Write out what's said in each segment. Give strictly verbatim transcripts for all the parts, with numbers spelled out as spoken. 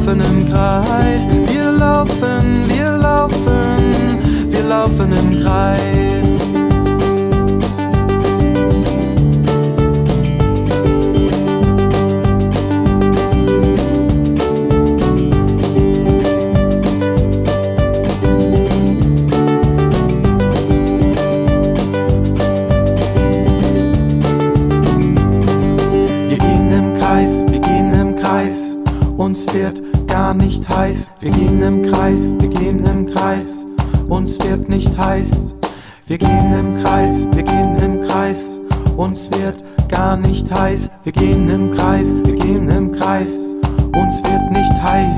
laufen im Kreis, wir laufen, wir laufen, wir laufen im Kreis. Uns wird gar nicht heiß, wir gehen im Kreis, wir gehen im Kreis, uns wird nicht heiß. Wir gehen im Kreis, wir gehen im Kreis, uns wird gar nicht heiß. Wir gehen im Kreis, wir gehen im Kreis, uns wird nicht heiß.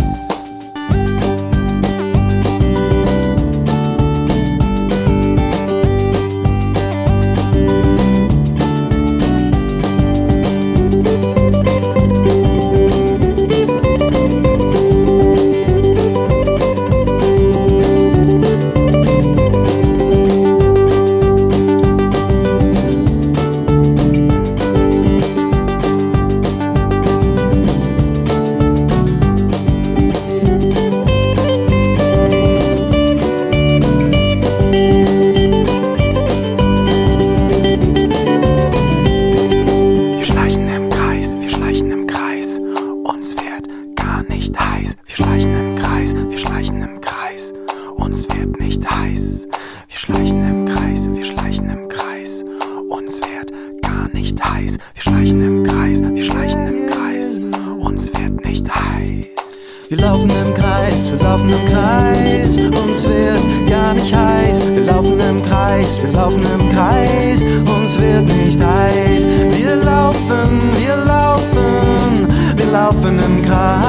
Wir schleichen im Kreis, wir schleichen im Kreis, uns wird nicht heiß. Wir schleichen im Kreis, wir schleichen im Kreis, uns wird gar nicht heiß. Wir schleichen im Kreis, wir schleichen im Kreis, uns wird nicht heiß. Wir laufen im Kreis, wir laufen im Kreis, uns wird gar nicht heiß. Wir laufen im Kreis, wir laufen im Kreis, uns wird nicht heiß. Wir laufen, wir laufen, wir laufen im Kreis.